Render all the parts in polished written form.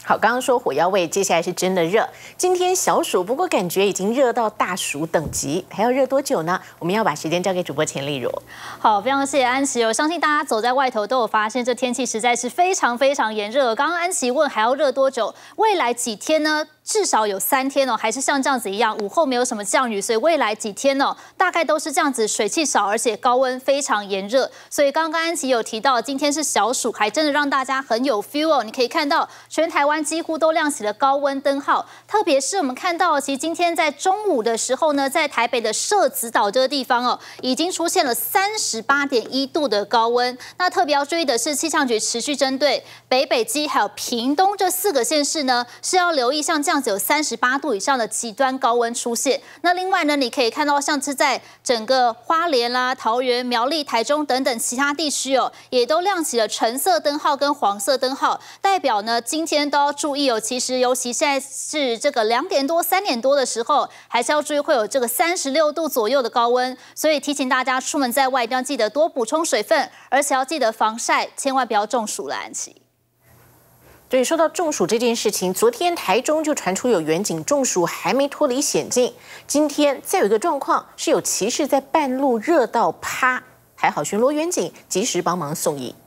好，刚刚说火药味，接下来是真的热。今天小暑，不过感觉已经热到大暑等级，还要热多久呢？我们要把时间交给主播钱丽茹。 好，非常谢谢安琪。我相信大家走在外头都有发现，这天气实在是非常炎热。刚刚安琪问还要热多久？未来几天呢？至少有3天哦，还是像这样子一样，午后没有什么降雨，所以未来几天哦，大概都是这样子，水汽少，而且高温非常炎热。所以刚刚安琪有提到，今天是小暑，还真的让大家很有 feel 哦。你可以看到，全台湾几乎都亮起了高温灯号，特别是我们看到，其实今天在中午的时候呢，在台北的社子岛这个地方哦，已经出现了38.1度的高温。那特别要注意的是，气象局持续针对北基还有屏东这4个县市呢，是要留意像这样子有38度以上的极端高温出现。那另外呢，你可以看到像是在整个花莲啦、桃园、苗栗、台中等等其他地区哦，也都亮起了橙色灯号跟黄色灯号，代表呢今天都要注意哦。其实尤其现在是这个2点多、3点多的时候，还是要注意会有这个36度左右的高温，所以提醒大家出门在外一定要记得多补充水分，而且要记得防晒，千万不要中暑了，安琪。 对，说到中暑这件事情，昨天台中就传出有员警中暑，还没脱离险境。今天再有一个状况，是有骑士在半路热到趴，还好巡逻员警及时帮忙送医。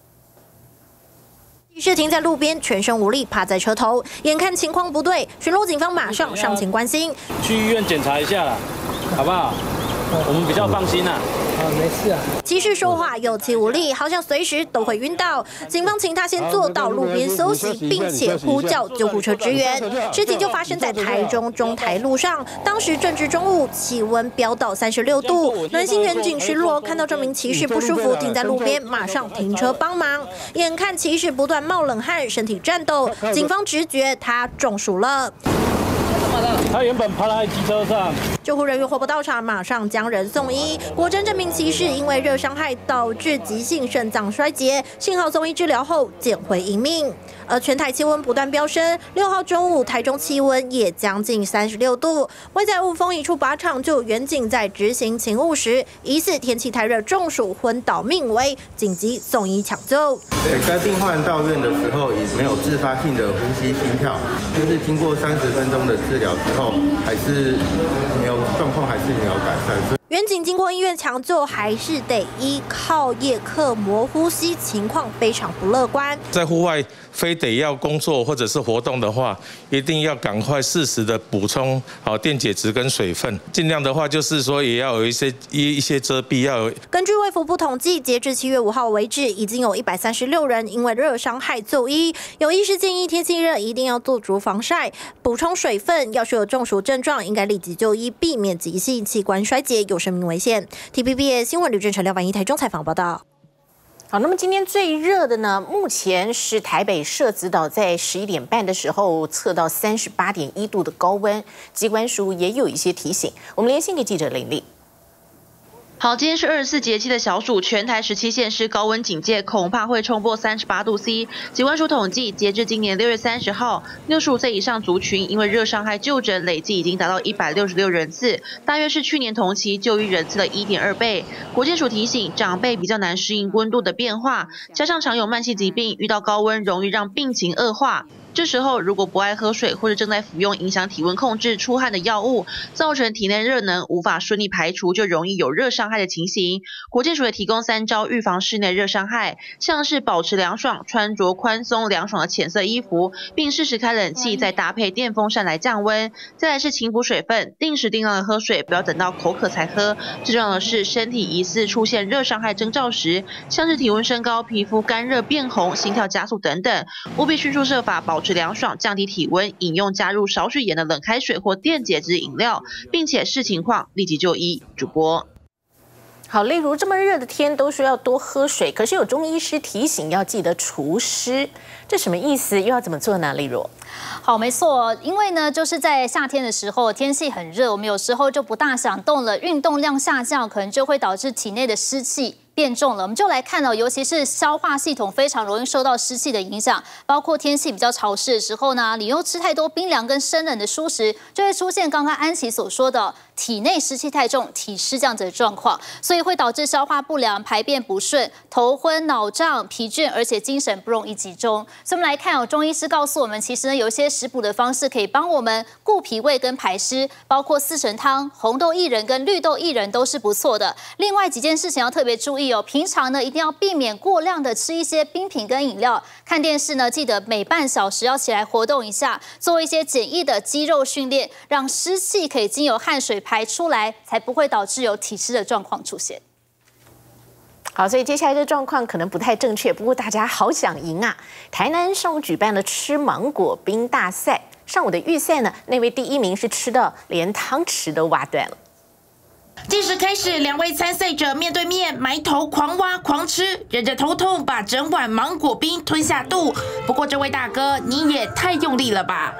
骑士停在路边，全身无力，趴在车头，眼看情况不对，巡逻警方马上上前关心， 去医院检查一下啦，好不好？我们比较放心啦。 没事啊。骑士说话有气无力，好像随时都会晕倒。警方请他先坐到路边休息，并且呼叫救护车支援。事情就发生在台中中台路上，当时正值中午，气温飙到36度。暖心员警巡逻看到这名骑士不舒服，停在路边，马上停车帮忙。眼看骑士不断冒冷汗，身体颤抖，警方直觉他中暑了。 他原本趴在机车上， 救护人员火不到场，马上将人送医。果真，这名骑士因为热伤害导致急性肾脏衰竭，幸好送医治疗后捡回一命。而全台气温不断飙升，6号中午台中气温也将近36度。位在雾峰一处靶场，就有员警在执行勤务时，疑似天气太热中暑昏倒命危，紧急送医抢救。 该病患到院的时候也没有自发性的呼吸心跳，就是经过30分钟的治疗之后，还是没有状况，还是没有改善。 员警经过医院抢救，还是得依靠叶克膜呼吸，情况非常不乐观。 在户外非得要工作或者是活动的话，一定要赶快适时的补充好电解质跟水分，尽量的话就是说也要有一些遮蔽，要有。 根据卫福部统计，截至7月5号为止，已经有136人因为热伤害就医。有医师建议，天气热一定要做足防晒，补充水分。要是有中暑症状，应该立即就医，避免急性器官衰竭有生命危险。TVBS 新闻吕正成、廖婉仪台中采访报道。 好，那么今天最热的呢，目前是台北社子岛，在11点半的时候测到38.1度的高温，机关署也有一些提醒。我们连线给记者林丽。 好，今天是24节气的小暑，全台17县市高温警戒，恐怕会冲破38度 C。疾管署统计，截至今年6月30号，65岁以上族群因为热伤害就诊累计已经达到166人次，大约是去年同期就医人次的1.2倍。国健署提醒，长辈比较难适应温度的变化，加上常有慢性疾病，遇到高温容易让病情恶化。这时候如果不爱喝水或者正在服用影响体温控制出汗的药物，造成体内热能无法顺利排除，就容易有热伤害的情形。国健署也提供3招预防室内热伤害，像是保持凉爽，穿着宽松凉爽的浅色衣服，并适时开冷气，再搭配电风扇来降温。再来是勤补水分，定时定量的喝水，不要等到口渴才喝。最重要的是，身体疑似出现热伤害征兆时，像是体温升高、皮肤干热变红、心跳加速等等，务必迅速设法保持凉爽，降低体温，饮用加入少许盐的冷开水或电解质饮料，并且视情况立即就医。主播。 好，例如这么热的天都说要多喝水，可是有中医师提醒要记得除湿，这什么意思？又要怎么做呢？例如， 好，没错，因为呢，就是在夏天的时候，天气很热，我们有时候就不大想动了，运动量下降，可能就会导致体内的湿气变重了。我们就来看尤其是消化系统非常容易受到湿气的影响，包括天气比较潮湿的时候呢，你又吃太多冰凉跟生冷的蔬食，就会出现刚刚安琪所说的体内湿气太重、体湿这样子的状况，所以会导致消化不良、排便不顺、头昏脑胀、疲倦，而且精神不容易集中。所以我们来看中医师告诉我们，其实呢有一些食补的方式可以帮我们顾脾胃跟排湿，包括四神汤、红豆薏仁跟绿豆薏仁都是不错的。另外几件事情要特别注意平常呢一定要避免过量的吃一些冰品跟饮料。看电视呢，记得每半小时要起来活动一下，做一些简易的肌肉训练，让湿气可以经由汗水排出来，才不会导致有体湿的状况出现。 好，所以接下来这状况可能不太正确，不过大家好想赢啊！台南上午举办了吃芒果冰大赛，上午的预赛呢，那位第1名是吃到连汤匙都挖断了。 计时开始，2位参赛者面对面，埋头狂挖狂吃，忍着头痛把整碗芒果冰吞下肚。不过这位大哥，你也太用力了吧！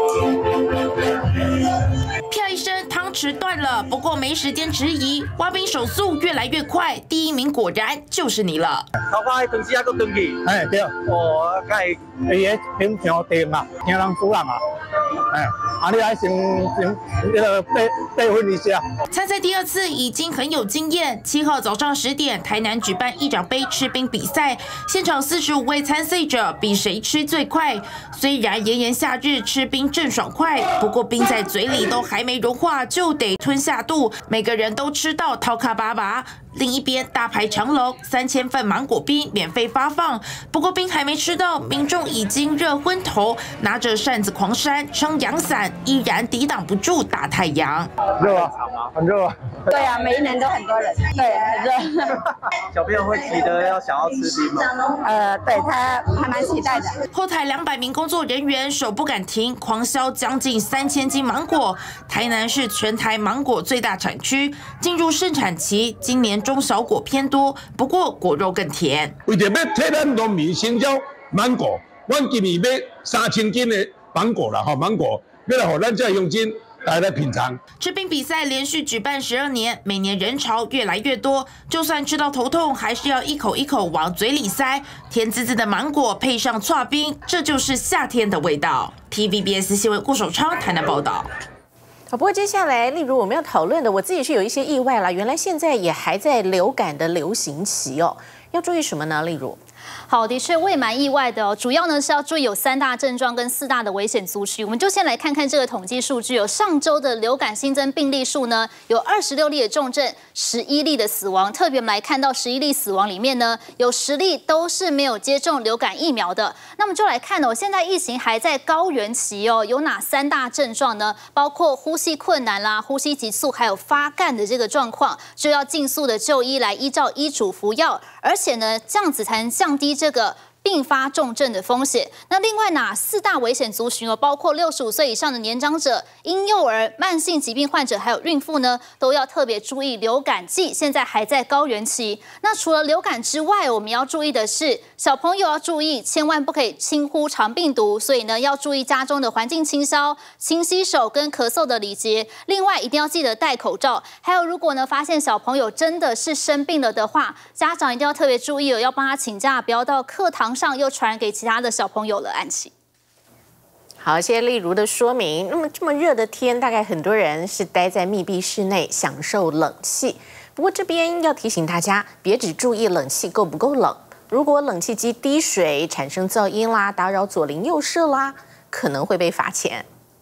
啪一声，汤匙断了。不过没时间质疑，挖冰手速越来越快，第1名果然就是你了。 头发长时啊，搁长去。哎，对。哦，该伊个平常地嘛，听人主人啊。哎，你来先那个备份一下。 参赛第2次已经很有经验。7号早上10点，台南举办议长杯吃冰比赛，现场45位参赛者比谁吃最快。虽然炎炎夏日吃冰正爽快，不过冰在嘴里都还没融化就得吞下肚，每个人都吃到掏卡巴巴。另一边大排长龙，3000份芒果冰免费发放。不过冰还没吃到，民众已经热昏头，拿着扇子狂扇，撑阳伞，依然抵挡不住大太阳。 热啊，很热啊。 对啊，每一年都很多人，对，很热。 小朋友会急得要想要吃冰吗？ 对他还蛮期待的。 后台200名工作人员手不敢停，狂销将近3000斤芒果。台南是全台芒果最大产区，进入盛产期，今年中小果偏多，不过果肉更甜。 为着要替咱农民成交芒果，阮今年买3000斤的芒果啦，芒果要来让咱这乡亲来品尝。 吃冰比赛连续举办12年，每年人潮越来越多，就算吃到头痛，还是要一口一口往嘴里塞。甜滋滋的芒果配上剉冰，这就是夏天的味道。TVBS 新闻顾守昌台南报道。 不过接下来，例如我们要讨论的，我自己是有一些意外啦。原来现在也还在流感的流行期哦，要注意什么呢？例如。 好，的确我也蛮意外的主要呢是要注意有3大症状跟4大的危险族群。我们就先来看看这个统计数据上周的流感新增病例数呢，有26例的重症，11例的死亡。特别我们来看到11例死亡里面呢，有10例都是没有接种流感疫苗的。那么就来看现在疫情还在高原期有哪3大症状呢？包括呼吸困难啦、呼吸急促，还有发干的这个状况，就要尽速的就医来依照医嘱服药，而且呢，这样子才能降低这个并发重症的风险。那另外哪4大危险族群包括65岁以上的年长者、婴幼儿、慢性疾病患者，还有孕妇呢，都要特别注意流感季现在还在高原期。那除了流感之外，我们要注意的是小朋友要注意，千万不可以轻忽肠病毒，所以呢要注意家中的环境清消、勤洗手跟咳嗽的礼节。另外一定要记得戴口罩。还有如果呢发现小朋友真的是生病了的话，家长一定要特别注意要帮他请假，不要到课堂上又传染给其他的小朋友了。安琪， 好，谢谢例如的说明。那么这么热的天，大概很多人是待在密闭室内享受冷气。不过这边要提醒大家，别只注意冷气够不够冷，如果冷气机滴水产生噪音啦，打扰左邻右舍啦，可能会被罚钱。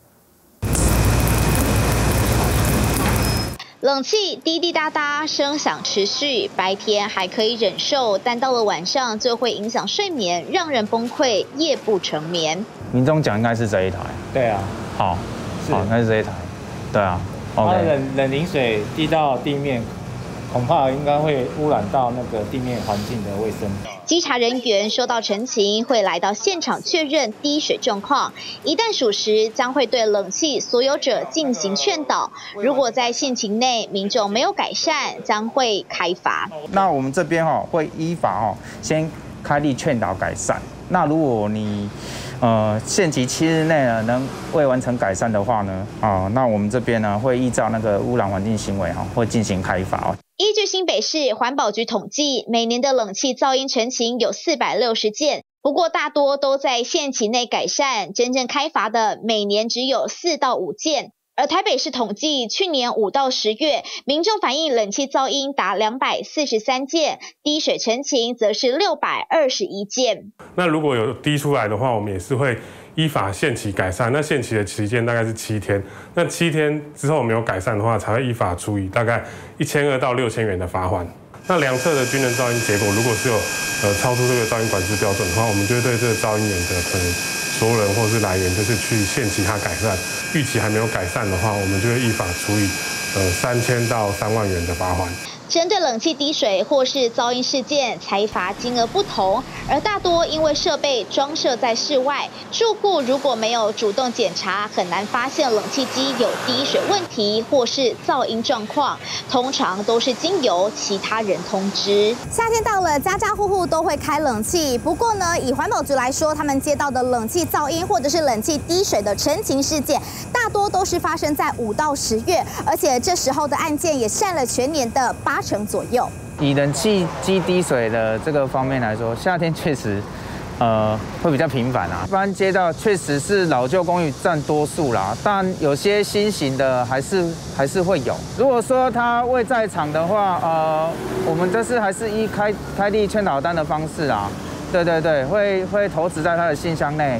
冷气滴滴答答，声响持续，白天还可以忍受，但到了晚上就会影响睡眠，让人崩溃，夜不成眠。 民众讲应该是这一台， 对啊， 好，应该是这一台，对啊。 OK， 冷凝水滴到地面，恐怕应该会污染到那个地面环境的卫生。 稽查人员收到陈情，会来到现场确认滴水状况。一旦属实，将会对冷气所有者进行劝导。如果在限期内民众没有改善，将会开罚。 那我们这边会依法先开立劝导改善。那如果你限期7日内呢能未完成改善的话呢，那我们这边呢会依照那个污染环境行为会进行开罚。 依据新北市环保局统计，每年的冷气噪音陈情有460件，不过大多都在限期内改善，真正开罚的每年只有4到5件。而台北市统计，去年5到10月，民众反映冷气噪音达243件，滴水陈情则是621件。 那如果有滴出来的话，我们也是会依法限期改善。那限期的期间大概是7天，那7天之后没有改善的话，才会依法处以大概1200到6000元的罚款。那量测的均能噪音结果，如果是有超出这个噪音管制标准的话，我们就会对这个噪音源的可能所有人或是来源，就是去限期它改善。逾期还没有改善的话，我们就会依法处以3000到3万元的罚款。 针对冷气滴水或是噪音事件，裁罚金额不同，而大多因为设备装设在室外，住户如果没有主动检查，很难发现冷气机有滴水问题或是噪音状况，通常都是经由其他人通知。 夏天到了，家家户户都会开冷气，不过呢，以环保局来说，他们接到的冷气噪音或者是冷气滴水的陈情事件，大多都是发生在5到10月，而且这时候的案件也占了全年的80%左右。 以冷气机滴水的这个方面来说，夏天确实，会比较频繁啊。一般街道确实是老旧公寓占多数啦，但有些新型的还是会有。如果说他未在场的话，我们这是还是依开立劝导单的方式啊。对，会投掷在他的信箱内。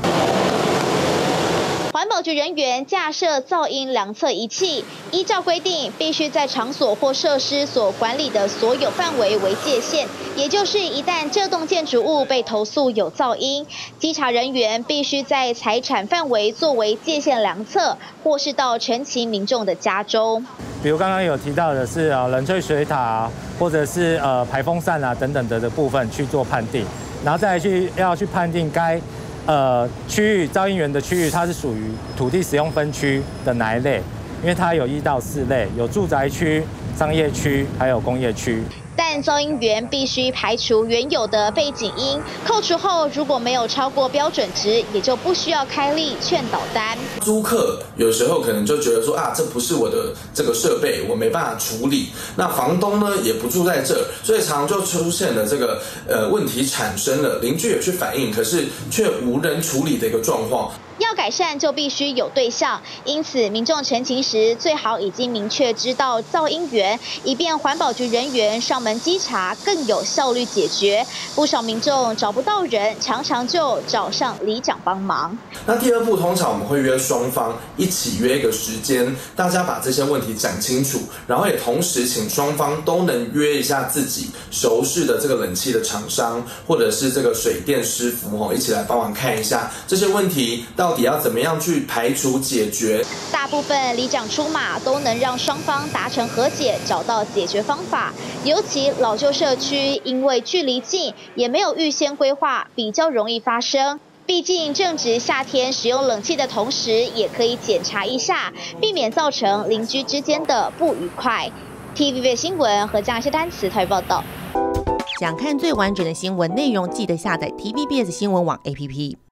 环保局人员架设噪音量测仪器，依照规定，必须在场所或设施所管理的所有范围为界限，也就是一旦这栋建筑物被投诉有噪音，稽查人员必须在财产范围作为界限量测，或是到陈情民众的家中。 比如刚刚有提到的是冷却水塔或者是排风扇等等的部分去做判定，然后再要去判定该区域噪音源的区域，它是属于土地使用分区的哪一类？因为它有1到4类，有住宅区、商业区，还有工业区。 但噪音源必须排除原有的背景音，扣除后如果没有超过标准值，也就不需要开立劝导单。 租客有时候可能就觉得说这不是我的这个设备，我没办法处理。那房东呢也不住在这，所以常就出现了这个问题产生了，邻居也去反映，可是却无人处理的一个状况。 要改善就必须有对象，因此民众陈情时最好已经明确知道噪音源，以便环保局人员上门稽查更有效率解决。不少民众找不到人，常常就找上里长帮忙。 那第二步通常我们会约双方一起约一个时间，大家把这些问题讲清楚，然后也同时请双方都能约一下自己熟识的这个冷气的厂商或者是这个水电师傅一起来帮忙看一下这些问题到底要怎么样去排除解决。 大部分里长出马都能让双方达成和解，找到解决方法。尤其老旧社区因为距离近，也没有预先规划，比较容易发生。毕竟正值夏天，使用冷气的同时，也可以检查一下，避免造成邻居之间的不愉快。TVB 新闻何江谢丹词台报道。 想看最完整的新闻内容，记得下载 TVBS 新闻网 APP。